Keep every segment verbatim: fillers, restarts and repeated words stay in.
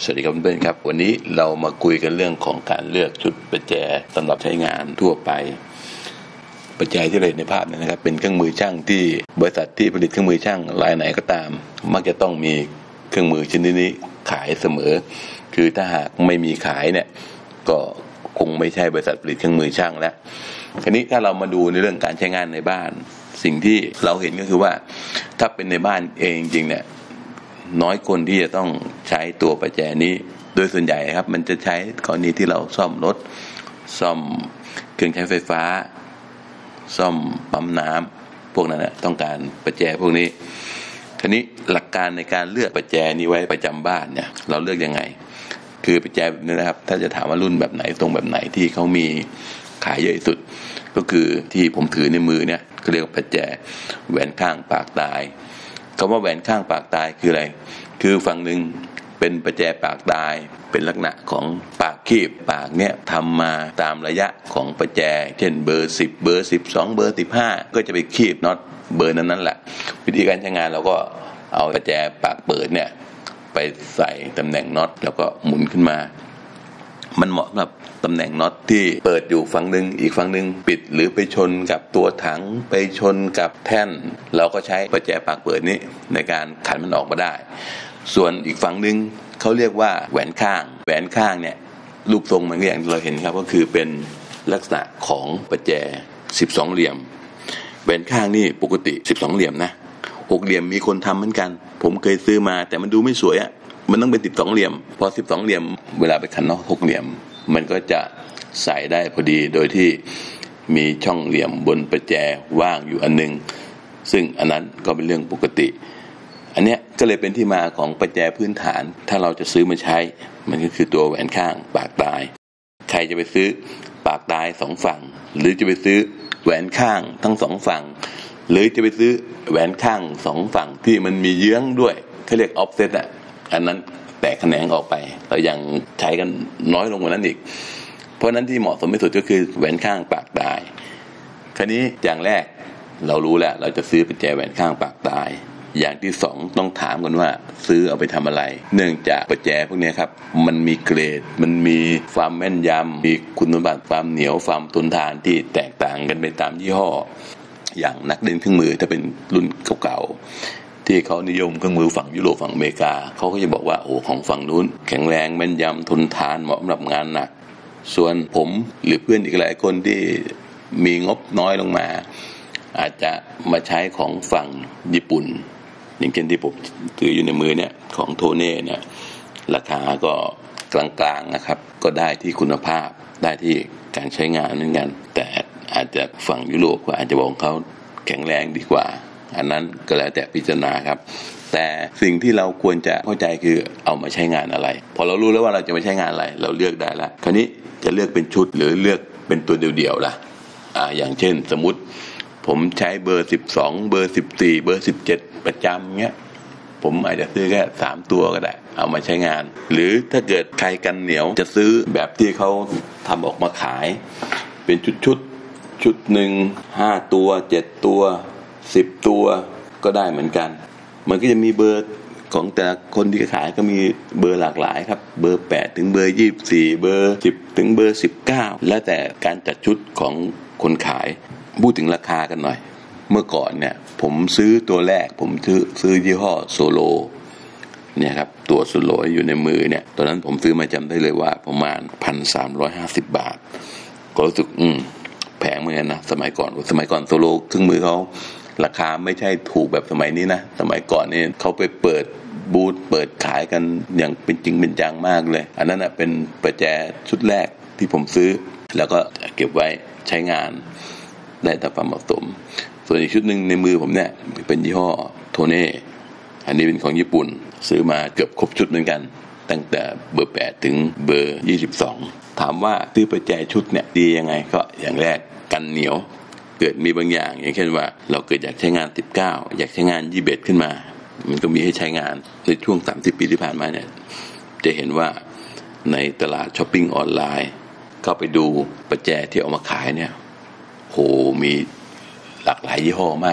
สวัสดีครับเพื่อนๆครับวันนี้เรามาคุยกันเรื่องของการเลือกชุดประแจสำหรับใช้งานทั่วไปประแจที่เราเห็นในภาพนี้นะครับเป็นเครื่องมือช่างที่บริษัทที่ผลิตเครื่องมือช่างรายไหนก็ตามมักจะต้องมีเครื่องมือชนิดนี้ขายเสมอคือถ้าหากไม่มีขายเนี่ยก็คงไม่ใช่บริษัทผลิตเครื่องมือช่างแล้วทีนี้ถ้าเรามาดูในเรื่องการใช้งานในบ้านสิ่งที่เราเห็นก็คือว่าถ้าเป็นในบ้านเองจริงๆเนี่ยน้อยคนที่จะต้องใช้ตัวประแจนี้โดยส่วนใหญ่ครับมันจะใช้กรณีที่เราซ่อมรถซ่อมเครื่องใช้ไฟฟ้าซ่อมปั๊มน้ำพวกนั้นนะต้องการประแจพวกนี้ทีนี้หลักการในการเลือกประแจนี้ไว้ประจำบ้านเนี่ยเราเลือกยังไงคือประแจแบบนี้นะครับถ้าจะถามว่ารุ่นแบบไหนตรงแบบไหนที่เขามีขายเยอะที่สุดก็คือที่ผมถือในมือเนี่ยเขาเรียกว่าประแจแหวนข้างปากตายคำว่าแหวนข้างปากตายคืออะไรคือฝั่งหนึ่งเป็นประแจปากตายเป็นลักษณะของปากคีบปากเนี่ยทำมาตามระยะของประแจเช่นเบอร์สิบเบอร์สิบสองเบอร์สิบห้าก็จะไปคีบน็อตเบอร์นั้นนั่นแหละวิธีการใช้งานเราก็เอาประแจปากเปิดเนี่ยไปใส่ตำแหน่งน็อตแล้วก็หมุนขึ้นมามันเหมาะสำหรับตำแหน่งน็อตที่เปิดอยู่ฝั่งนึงอีกฝั่งนึงปิดหรือไปชนกับตัวถังไปชนกับแท่นเราก็ใช้ประแจปากเปิดนี้ในการขันมันออกมาได้ส่วนอีกฝั่งนึงเขาเรียกว่าแหวนข้างแหวนข้างเนี่ยรูปทรงมันก็อย่างที่เราเห็นครับก็คือเป็นลักษณะของประแจสิบสองเหลี่ยมแหวนข้างนี่ปกติสิบสองเหลี่ยมนะหกเหลี่ยมมีคนทำเหมือนกันผมเคยซื้อมาแต่มันดูไม่สวยอ่ะมันต้องเป็นสิบสองเหลี่ยมพอสิบสองเหลี่ยมเวลาไปขันน็อตหกเหลี่ยมมันก็จะใส่ได้พอดีโดยที่มีช่องเหลี่ยมบนประแจว่างอยู่อันนึงซึ่งอันนั้นก็เป็นเรื่องปกติอันเนี้ยก็เลยเป็นที่มาของประแจพื้นฐานถ้าเราจะซื้อมาใช้มันก็คือตัวแหวนข้างปากตายใครจะไปซื้อปากตายสองฝั่งหรือจะไปซื้อแหวนข้างทั้งสองฝั่งหรือจะไปซื้อแหวนข้างสองฝั่งที่มันมีเยื้องด้วยเขาเรียกออฟเซตอ่ะอันนั้นแตกแขนงออกไปเรายังใช้กันน้อยลงกว่านั้นอีกเพราะนั้นที่เหมาะสมที่สุดก็คือแหวนข้างปากตายคราวนี้อย่างแรกเรารู้แล้วเราจะซื้อประแจแหวนข้างปากตายอย่างที่สองต้องถามกันว่าซื้อเอาไปทำอะไรเนื่องจากประแจพวกนี้ครับมันมีเกรดมันมีความแม่นยำมีคุณสมบัติความเหนียวความทนทานที่แตกต่างกันไปตามยี่ห้ออย่างนักเล่นเครื่องมือถ้าเป็นรุ่นเก่าๆที่เขานิยมเครื่องมือฝั่งยุโรปฝั่งอเมริกาเขาก็จะบอกว่าโอ้ของฝั่งนู้นแข็งแรงแม่นยำทนทานเหมาะสำหรับงานหนักส่วนผมหรือเพื่อนอีกหลายคนที่มีงบน้อยลงมาอาจจะมาใช้ของฝั่งญี่ปุ่นอย่างเช่นที่ผมถืออยู่ในมือเนี่ยของโทเน่เนี่ยราคาก็กลางๆนะครับก็ได้ที่คุณภาพได้ที่การใช้งานเหมือนกันแต่อาจจะฝั่งยุโรปก็อาจจะบอกเขาแข็งแรงดีกว่าอันนั้นก็แล้วแต่พิจารณาครับแต่สิ่งที่เราควรจะเข้าใจคือเอามาใช้งานอะไรพอเรารู้แล้วว่าเราจะมาใช้งานอะไรเราเลือกได้แล้วคราวนี้จะเลือกเป็นชุดหรือเลือกเป็นตัวเดียวๆล่ะอ่าอย่างเช่นสมมุติผมใช้เบอร์สิบสองเบอร์สิบสี่เบอร์สิบเจ็ดประจำเงี้ยผมอาจจะซื้อแค่สามตัวก็ได้เอามาใช้งานหรือถ้าเกิดใครกันเหนียวจะซื้อแบบที่เขาทำออกมาขายเป็นชุดๆชุดหนึ่งห้าตัวเจ็ดตัวสิบตัวก็ได้เหมือนกันมันก็จะมีเบอร์ของแต่ละคนที่ขายก็มีเบอร์หลากหลายครับเบอร์แปดถึงเบอร์ยี่สิบสี่เบอร์สิบถึงเบอร์สิบเก้าแล้วแต่การจัดชุดของคนขายพูดถึงราคากันหน่อยเมื่อก่อนเนี่ยผมซื้อตัวแรกผมซื้อซื้อยี่ห้อโซโลเนี่ยครับตัวโซโลอยู่ในมือเนี่ยตอนนั้นผมซื้อมาจำได้เลยว่าประมาณ หนึ่งพันสามร้อยห้าสิบ บาทก็รู้สึกอืมแพงเหมือนกันนะสมัยก่อนสมัยก่อนโซโลเครื่องมือเขาราคาไม่ใช่ถูกแบบสมัยนี้นะสมัยก่อนนี่เขาไปเปิดบูธเปิดขายกันอย่างเป็นจริงเป็นจังมากเลยอันนั้นนะเป็นประแจชุดแรกที่ผมซื้อแล้วก็เก็บไว้ใช้งานได้ตามความเหมาะสมส่วนอีกชุดหนึ่งในมือผมเนี่ยเป็นยี่ห้อโทเน่อันนี้เป็นของญี่ปุ่นซื้อมาเกือบครบชุดเหมือนกันตั้งแต่เบอร์แปดถึงเบอร์ยี่สิบสองถามว่าซื้อประแจชุดเนี่ยดียังไงก็อย่างแรกกันเหนียวเกิดมีบางอย่างอย่างเช่นว่าเราเกิดอยากใช้งานสิบเก้าอยากใช้งานยี่สิบเอ็ดขึ้นมามันก็มีให้ใช้งานในช่วงสามสิบปีที่ผ่านมาเนี่ยจะเห็นว่าในตลาดช้อปปิ้งออนไลน์เข้าไปดูประแจที่เอามาขายเนี่ยโหมีหลากหลายยี่ห้อมากเลย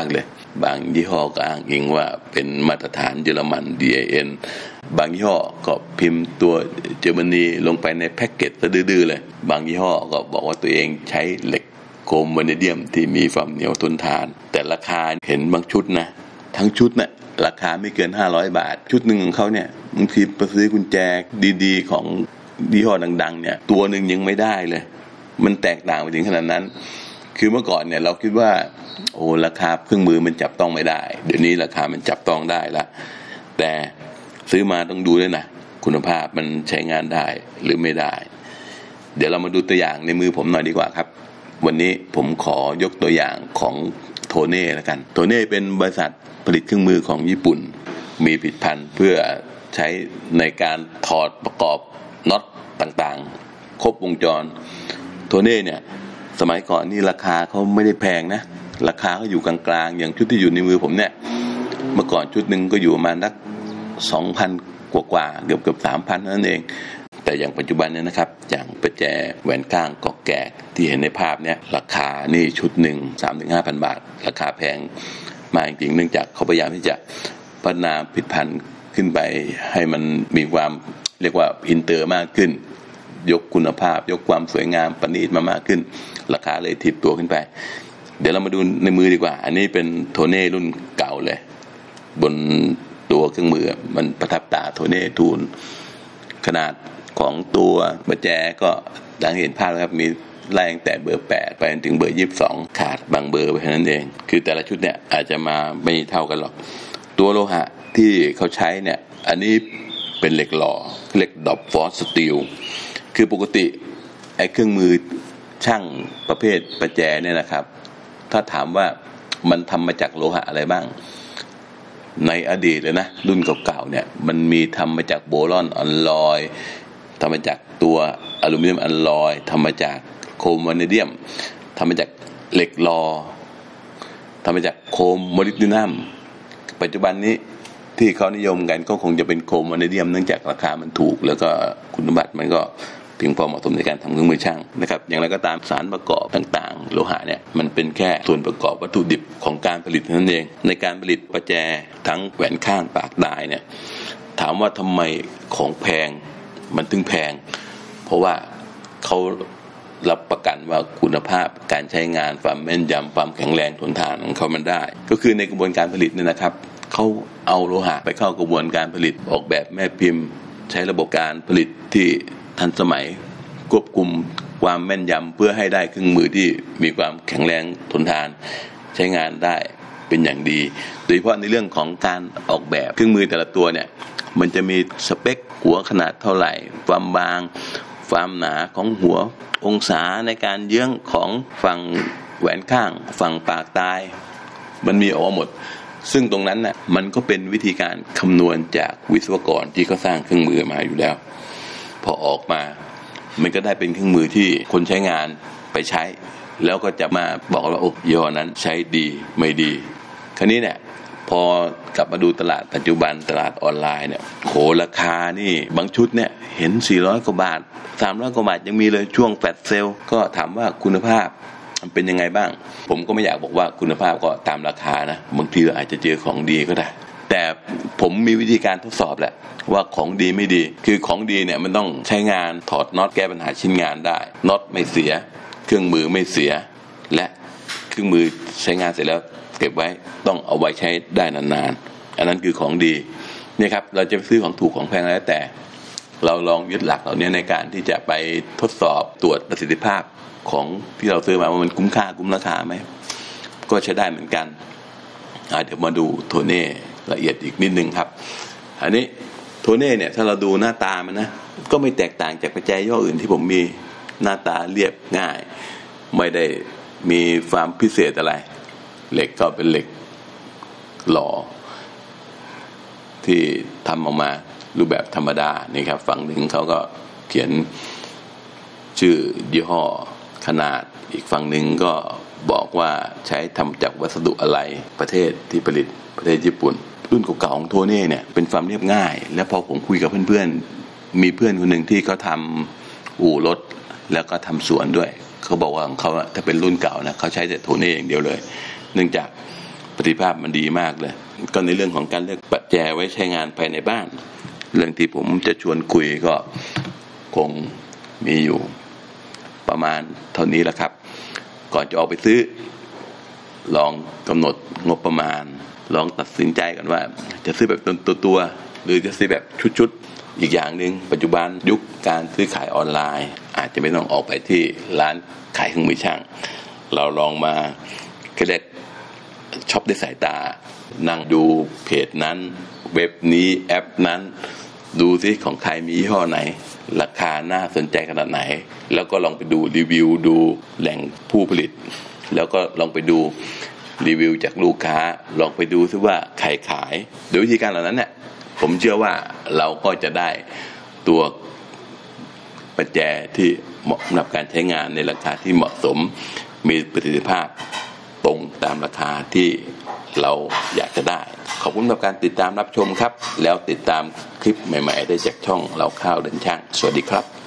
บางยี่ห้อก็อ้างอิงว่าเป็นมาตรฐานเยอรมัน ดี ไอ เอ็น บางยี่ห้อก็พิมพ์ตัวเยอรมนีลงไปในแพ็กเกจซะดื้อๆเลยบางยี่ห้อก็บอกว่าตัวเองใช้เหล็กโครมวานิเดียมที่มีความเหนียวทนทานแต่ราคาเห็นบางชุดนะทั้งชุดนะ่ะราคาไม่เกินห้าร้อยบาทชุดหนึ่งของเขาเนี่ยบางทีไปซื้อกุญแจดีๆของยี่ห้อดังๆเนี่ยตัวหนึ่งยังไม่ได้เลยมันแตกต่างไปถึงขนาดนั้นคือเมื่อก่อนเนี่ยเราคิดว่าโอ้ราคาเครื่องมือมันจับต้องไม่ได้เดี๋ยวนี้ราคามันจับต้องได้ละแต่ซื้อมาต้องดูด้วยนะคุณภาพมันใช้งานได้หรือไม่ได้เดี๋ยวเรามาดูตัวอย่างในมือผมหน่อยดีกว่าครับวันนี้ผมขอยกตัวอย่างของโทเน่แล้วกันโทเน่เป็นบริษัทผลิตเครื่องมือของญี่ปุ่นมีผลิตภัณฑ์เพื่อใช้ในการถอดประกอบน็อตต่างๆครบวงจรโทเน่เนี่ยสมัยก่อนนี่ราคาเขาไม่ได้แพงนะราคาเขาอยู่กลางๆอย่างชุดที่อยู่ในมือผมเนี่ยเมื่อก่อนชุดหนึ่งก็อยู่ประมาณสัก สองพัน กว่าๆเกือบเกือบ สามพัน นั่นเองแต่อย่างปัจจุบันเนี่ยนะครับอย่างประแจแหวนก้างกอกแกกที่เห็นในภาพเนี่ยราคานี่ชุดหนึ่ง สามถึงห้าพัน บาทราคาแพงมาจริงๆเนื่องจากเขาพยายามที่จะพัฒนาผลิตภัณฑ์ขึ้นไปให้มันมีความเรียกว่าอินเตอร์มากขึ้นยกคุณภาพยกความสวยงามประณีตมามากขึ้นราคาเลยถีบตัวขึ้นไปเดี๋ยวเรามาดูในมือดีกว่าอันนี้เป็นโทเน่รุ่นเก่าเลยบนตัวเครื่องมือมันประทับตาโทเน่ทูลขนาดของตัวประแจก็ดังเห็นภาพครับมีไล่ตั้งแต่เบอร์แปดไปถึงเบอร์ยี่สิบสองขาดบางเบอร์ไปเท่านั้นเองคือแต่ละชุดเนี่ยอาจจะมาไม่เท่ากันหรอกตัวโลหะที่เขาใช้เนี่ยอันนี้เป็นเหล็กหล่อเหล็กดอปฟอสสตีลคือปกติไอ้เครื่องมือช่างประเภทประแจเนี่ยนะครับถ้าถามว่ามันทำมาจากโลหะอะไรบ้างในอดีตเลยนะรุ่นเก่าๆเนี่ยมันมีทำมาจากโบรอนอลลอยทำมาจากตัวอลูมิเนียมอลลอยทำมาจากโครมวานิเดียมทำมาจากเหล็กลอทำมาจากโครมโมลิบดินัมปัจจุบันนี้ที่เขานิยมกันก็คงจะเป็นโครมวานิเดียมเนื่องจากราคามันถูกแล้วก็คุณสมบัติมันก็ถึงพอเหมาะสมในการทำเครื่องมือช่างนะครับอย่างไรก็ตามสารประกอบต่างๆโลหะเนี่ยมันเป็นแค่ส่วนประกอบวัตถุดิบของการผลิตนั่นเองในการผลิตประแจทั้งแหวนข้างปากดายเนี่ยถามว่าทำไมของแพงมันถึงแพงเพราะว่าเขารับประกันว่าคุณภาพการใช้งานความแม่นยำความแข็งแรงทนทานของเขามันได้ก็คือในกระบวนการผลิตเนี่ยนะครับเขาเอาโลหะไปเข้ากระบวนการผลิตออกแบบแม่พิมพ์ใช้ระบบการผลิตที่ทันสมัยควบคุมความแม่นยำเพื่อให้ได้เครื่องมือที่มีความแข็งแรงทนทานใช้งานได้เป็นอย่างดีโดยเฉพาะในเรื่องของการออกแบบเครื่องมือแต่ละตัวเนี่ยมันจะมีสเปคหัวขนาดเท่าไหร่ความบางความหนาของหัวองศาในการเยื้องของฝั่งแหวนข้างฝั่งปากตายมันมีออกหมดซึ่งตรงนั้นน่ะมันก็เป็นวิธีการคำนวณจากวิศวกรที่เขาสร้างเครื่องมือมาอยู่แล้วพอออกมามันก็ได้เป็นเครื่องมือที่คนใช้งานไปใช้แล้วก็จะมาบอกว่าโอ้ยี่ห้อนั้นใช้ดีไม่ดีคราวนี้เนี่ยพอกลับมาดูตลาดปัจจุบันตลาดออนไลน์เนี่ยโหราคานี่บางชุดเนี่ยเห็นสี่ร้อยกว่าบาทสามร้อยกว่าบาทยังมีเลยช่วงแฟลชเซลก็ถามว่าคุณภาพมันเป็นยังไงบ้างผมก็ไม่อยากบอกว่าคุณภาพก็ตามราคานะบางทีเราอาจจะเจอของดีก็ได้แต่ผมมีวิธีการทดสอบแหละว่าของดีไม่ดีคือของดีเนี่ยมันต้องใช้งานถอดน็อตแก้ปัญหาชิ้นงานได้น็อตไม่เสียเครื่องมือไม่เสียและเครื่องมือใช้งานเสร็จแล้วเก็บไว้ต้องเอาไว้ใช้ได้นานๆอันนั้นคือของดีเนี่ยครับเราจะซื้อของถูกของแพงแล้วแต่เราลองยึดหลักเหล่านี้ในการที่จะไปทดสอบตรวจประสิทธิภาพของที่เราซื้อมาว่ามันคุ้มค่าคุ้มราคาไหมก็ใช้ได้เหมือนกันเดี๋ยวมาดูโทเน่ละเอียดอีกนิดนึงครับอันนี้โทเน่เนี่ยถ้าเราดูหน้าตามันนะก็ไม่แตกต่างจากประแจย่ออื่นที่ผมมีหน้าตาเรียบง่ายไม่ได้มีความพิเศษอะไรเหล็กก็เป็นเหล็กหล่อที่ทำออกมารูปแบบธรรมดานี่ครับฝั่งหนึ่งเขาก็เขียนชื่อยี่ห้อขนาดอีกฝั่งหนึ่งก็บอกว่าใช้ทำจากวัสดุอะไรประเทศที่ผลิตประเทศญี่ปุ่นรุ่นเก่าๆของโทเน่เนี่ยเป็นความเรียบง่ายและพอผมคุยกับเพื่อนๆมีเพื่อนคนหนึ่งที่เขาทำอู่รถแล้วก็ทำสวนด้วยเขาบอกว่าของเขาถ้าเป็นรุ่นเก่านะเขาใช้แต่โทเน่อย่างเดียวเลยเนื่องจากผประสิทธิภาพมันดีมากเลยก็ในเรื่องของการเลือกปัจจัยไว้ใช้งานภายในบ้านเรื่องที่ผมจะชวนคุยก็คงมีอยู่ประมาณเท่านี้แหละครับก่อนจะออกไปซื้อลองกำหนดงบประมาณลองตัดสินใจกันว่าจะซื้อแบบตัวตัวหรือจะซื้อแบบชุดๆอีกอย่างนึงปัจจุบันยุคการซื้อขายออนไลน์อาจจะไม่ต้องออกไปที่ร้านขายเครื่องมือช่างเราลองมาก็ได้ช็อปด้วยสายตานั่งดูเพจนั้นเว็บนี้แอปนั้นดูซิของใครมียี่ห้อไหนราคาน่าสนใจขนาดไหนแล้วก็ลองไปดูรีวิวดูแหล่งผู้ผลิตแล้วก็ลองไปดูรีวิวจากลูกค้าลองไปดูซิว่าใครขายโดยวิธีการเหล่านั้นเนี่ยผมเชื่อว่าเราก็จะได้ตัวปัจจัยที่เหมาะสำหรับการใช้งานในราคาที่เหมาะสมมีประสิทธิภาพตรงตามราคาที่เราอยากจะได้ขอบคุณสำหรับการติดตามรับชมครับแล้วติดตามคลิปใหม่ๆได้จากช่องเราข้าวเดินช่างสวัสดีครับ